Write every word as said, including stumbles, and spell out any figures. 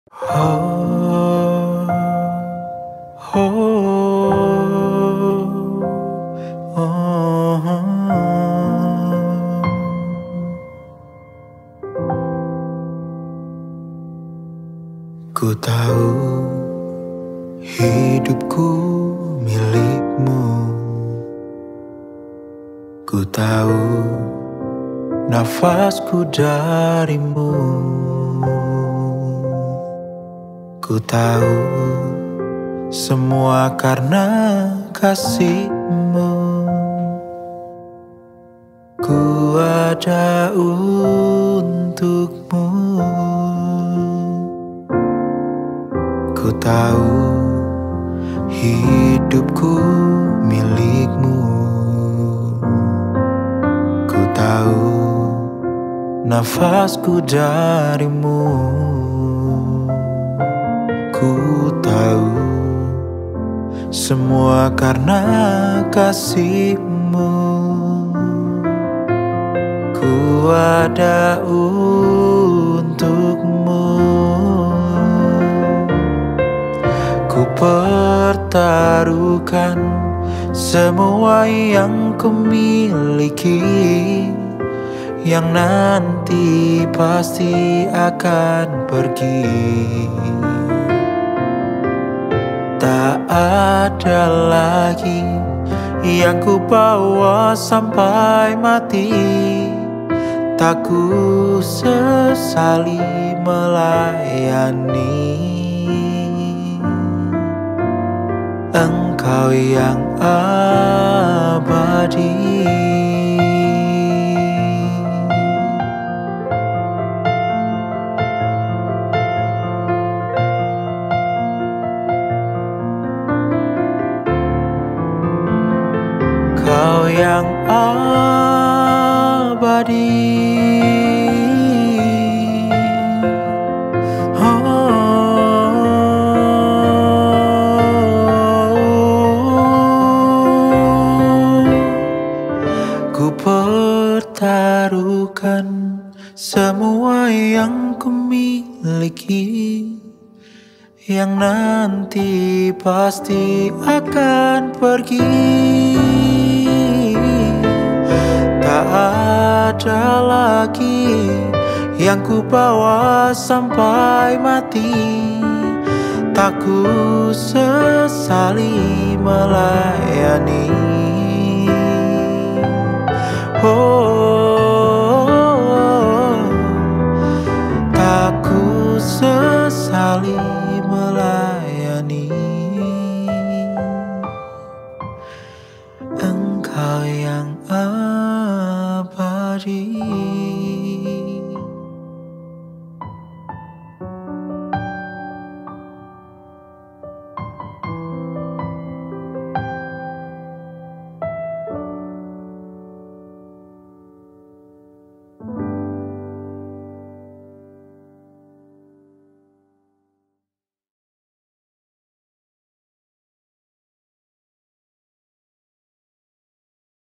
Oh, oh, oh. Ku tahu hidupku milikmu. Ku tahu nafasku darimu. Ku tahu semua karena kasihmu. Ku ada untukmu. Ku tahu hidupku milikmu. Ku tahu nafasku darimu. Ku tahu semua karena kasihmu. Ku ada untukmu. Ku pertaruhkan semua yang kumiliki, yang nanti pasti akan pergi. Tak ada lagi yang ku bawa sampai mati. Tak ku sesali melayani Engkau yang abadi. Kau yang abadi. Ku pertaruhkan semua yang kumiliki, yang nanti pasti akan pergi. Tak ada lagi yang ku bawa sampai mati. Tak ku sesali melayani. Oh, tak ku sesali melayani Engkau yang abadi.